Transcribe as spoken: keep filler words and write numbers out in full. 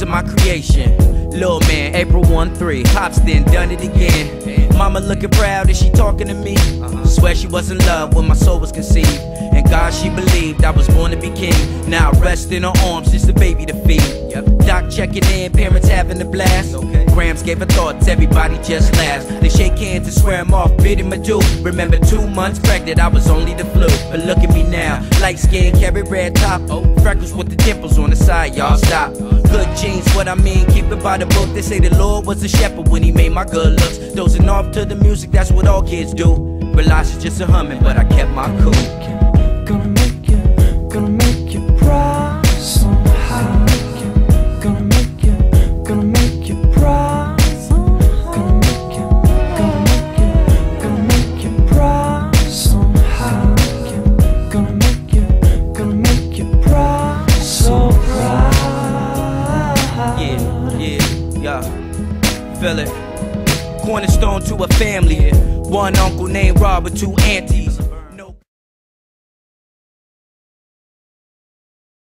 of my creation. Lil' man, April one three, Pops then done it again. Mama looking proud, is she talking to me? Swear she was in love when my soul was conceived. And God, she believed I was born to be king. Now I rest in her arms, just a baby to feed. Doc checking in, parents having a blast. Grams gave her thoughts, everybody just laughs. They shake hands and swear I'm off, bid him adieu. Remember two months pregnant, I was only the flu. But look at me now, light skin, carry red top. Freckles with the dimples on the side, y'all stop. Good genes, what I mean, keep it by the book. They say the Lord was a shepherd when he made my good looks. Dozing off to the music, that's what all kids do. Realize it's just a humming, but I kept my cool. Gonna make you, gonna make you proud somehow. Gonna make you, gonna make you proud. Gonna make you, gonna make you, gonna make you proud somehow. Gonna make you, gonna make you proud, so proud. Yeah, yeah, yeah. Feel it. Cornerstone to a family. One uncle named Rob with two aunties.